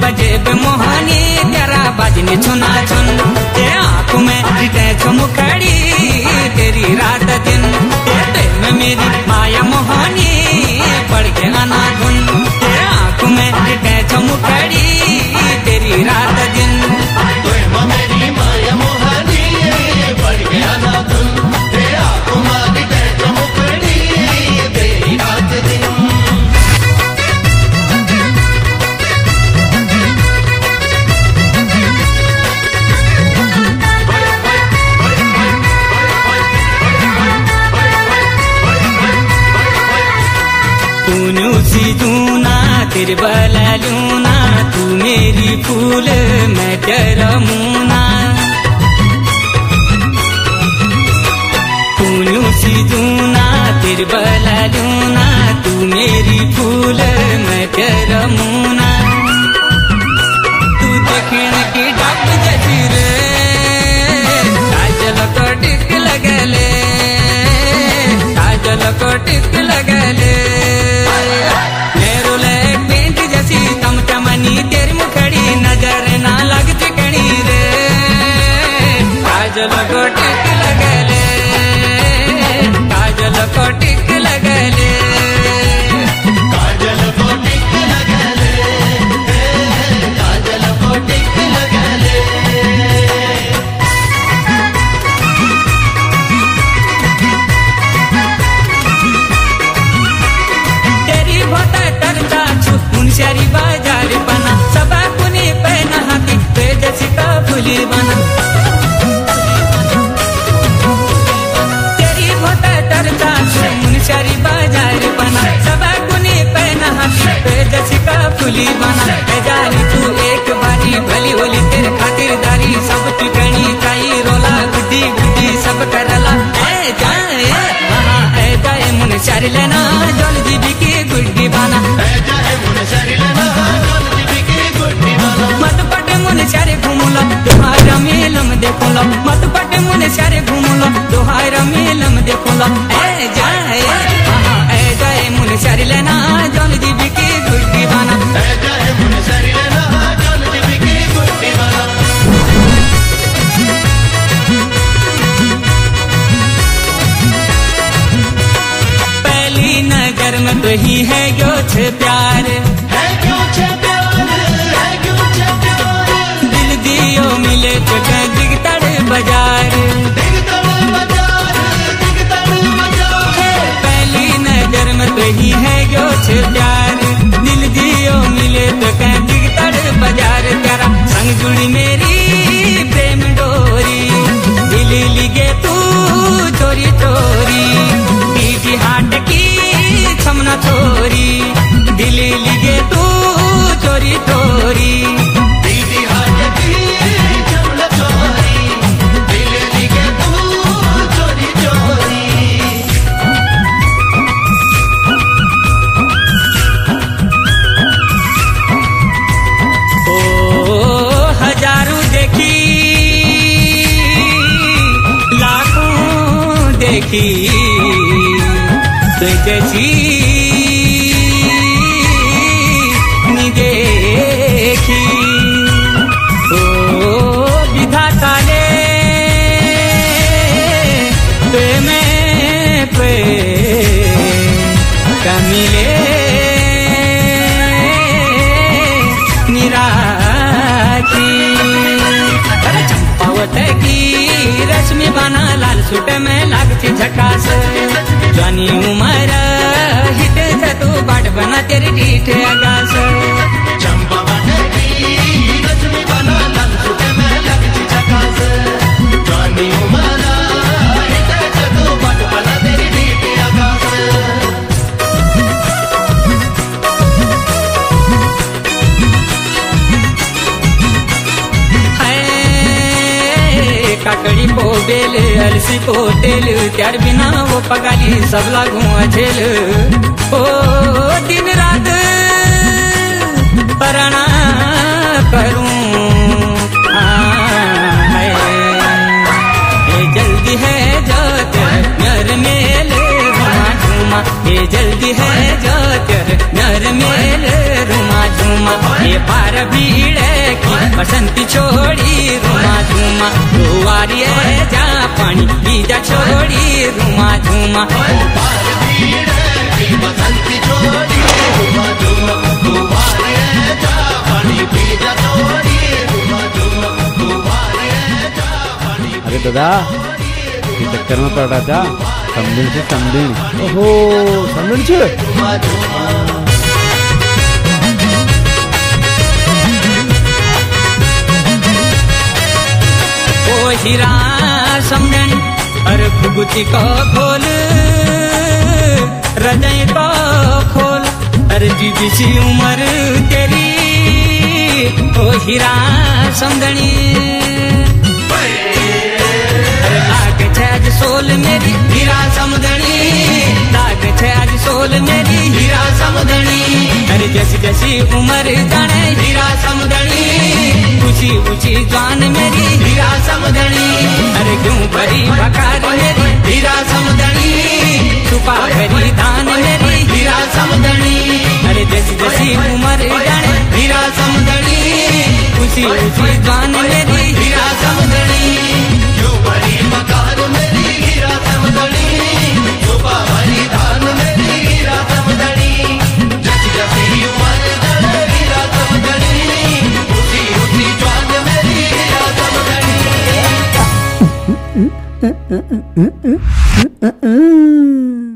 अजेब मोहनी तेरा बाजने छुना छुन ते आंखों में रिटे मुखड़ी तेरी रात दिन ते में मेरी माया मोहनी पड़ के आना धुन ते आंखों में रिटे मुखड़ी तेरी रात दिन मेरी माया मोहनी पड़ के आना धुन ते आंखों में रिटे मुखड़ी तेरी रात दिन। सी जूना तेरे बला लूना तू मेरी फूल मैं तेरा मुना तू सी जूना तेरे बला लूना तू मेरी फूल मैं तेरा मुना तू देखने की डब जैसी रे काजल को टिक लगले काजल को टिक लगले तेरी मुखड़ी नजर ना लग चिकनी रे काजल को टिक लगले काजल को टिक लगले काजल को टिक लगले काजल को टिक लगले। तेरी बहुत तरता छुप मुनशरी बाजार बना सबा कुनी पहना हाथी जैसी का फूली बना तेरी बहुत तरता मुनशरी बाजार बना सबा कुनी पहना हाथी जैसी का फूली बना जानी तू एक बारी भली होली तेरे खातिरदारी सब टिकनी चाहिए रोला गुड्डी गुड्डी सब करला ऐ जाए मुनशरी लेना जल जीबी की गुड्डी बना मत पटे मुन सारे घूमलो दोहारा मेलम देखलो मत पटे मुन सारे घूमलो दोहारा मेलम देखलो ऐ जाए मुन सारे लेना जल जीबी की गुड्डी बना मुन सारी लेना जल जीबी की गुड्डी बना। पहली नजर में तो ही है क्यों छे प्यार है क्यों छे मिले तो दिगतड़ बाजार पहली नजर में तो ही है जो प्यार दिल दियो मिले तो दिगतड़ बाजार तेरा संग जुड़ी मेरी प्रेम डोरी दिल लिगे तू चोरी चोरी पीठी हाट की छमना छोरी दिल लिगे तू चोरी चोरी देखी जैसी नी देखी ओ विधाता ने में पे कमिले निराखी चंपावत की रश्मि बना लाल सूट में लागती झकास जानी उमर हिट तू बाट बना तेरी डीठ आगास चंपा की रश्मि बना लाल सूट में लागती झकास जानी उमर हिट तू बाट बना तेरी डीठ आगास। काकड़ी पोबेल अलसी पोटेल त्यार बिना वो पगाली सब लागू अझेल ओ दिन रात पराना करूं ये जल्दी है जात नर मेल रुमा झूमा ये जल्दी है जात नर मेल रुमा झूमा ये पार भीड़े की बसंती छोड़ी रुमा झूमा दुआरी जा पानी बीजा छोड़ी रुमा झूमा बसंती छोड़ी रुमा झूमा दुआरे जा पानी बीजा छोड़ी रुमा झूमा दुआरे जा पानी। अरे दादा ये चक्कर में पड़ रहा था, समझण से समझण। ओहो समझण से ओ हीरा समझण अरे भुगुची को खोल रजय को खोल अरे जीविसी उम्र तेरी ओ हीरा समझणी अरे लाग छे आज सोल मेरी हीरा समझणी लाग छे आज सोल मेरी हीरा समझणी अरे जैसी जैसी उम्र जाने हीरा समझणी ऊंची ऊंची जान मेरी हीरा समझणी अरे क्यों भरी भकार मेरी हीरा समझणी छुपा भरी दान मेरी हीरा समझणी अरे जैसी जैसी उम्र जाने हीरा समझणी ऊंची ऊंची जान मेरी हीरा समझणी क्यों भरी मकार मेरी हीरा समझणी छुपा भरी धान मेरी हीरा समझणी जैसी जैसी उम्र जाने हीरा समझणी ऊंची ऊंची जान मेरी हीरा समझणी।